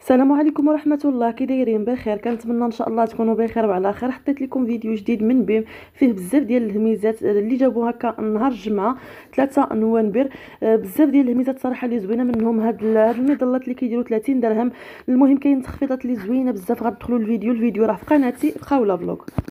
السلام عليكم ورحمه الله. كي دايرين؟ بخير؟ كنتمنى ان شاء الله تكونوا بخير وعلى خير. حطيت لكم فيديو جديد من بيم فيه بزاف ديال الهميزات اللي جابوا هكا نهار الجمعه 3 نوفمبر. بزاف ديال الهميزات صراحه اللي زوينه، منهم هاد المظلات اللي كيديروا 30 درهم. المهم كاين تخفيضات اللي زوينه بزاف. غتدخلوا الفيديو راه في قناتي بقاوله فلوق.